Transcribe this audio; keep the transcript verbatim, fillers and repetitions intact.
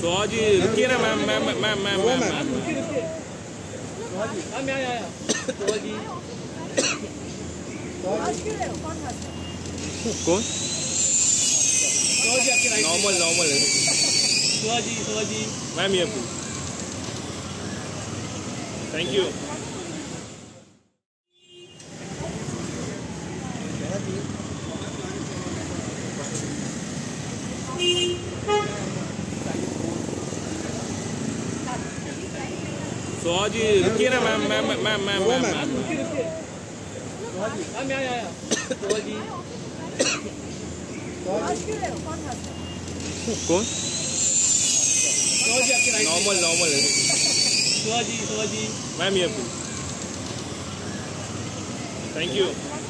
सोहा जी रुकिए ना ma'am ma'am ma'am ma'am ma'am ma'am मैं आया आया सोहा जी कौन सोहा जी आपके राइट नॉर्मल नॉर्मल है सोहा जी सोहा जी मैम ये थैंक यू सोहा जी रुकिए ना ma'am ma'am ma'am ma'am ma'am ma'am मैं आया आया सोहा जी कौन सोहा जी आपके राइट नॉर्मल नॉर्मल है सोहा जी सोहा जी मैम ये थैंक यू